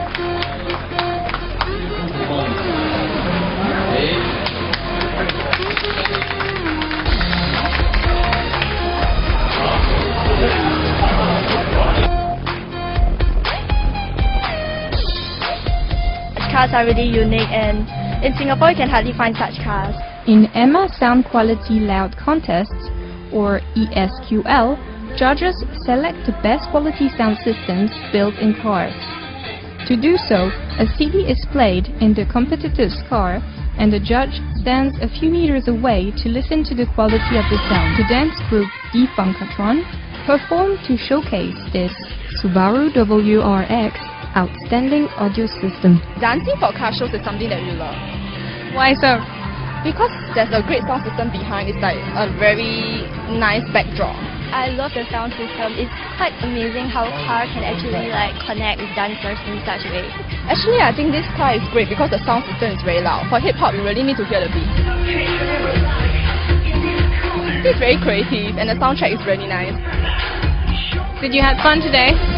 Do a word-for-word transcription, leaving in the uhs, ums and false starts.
Cars are really unique, and in Singapore you can hardly find such cars. In EMMA Sound Quality Loud Contests, or E S Q L, judges select the best quality sound systems built in cars. To do so, a C D is played in the competitor's car, and the judge stands a few meters away to listen to the quality of the sound. The dance group Defuncatron performed to showcase this Subaru W R X outstanding audio system. Dancing for car shows is something that we love. Why so? Because there's a great sound system behind. It's like a very nice backdrop. I love the sound system. It's quite amazing how car can actually like connect with dancers in such a way. Actually, I think this car is great because the sound system is very loud. For hip hop, you really need to hear the beat. It's very creative and the soundtrack is really nice. Did you have fun today?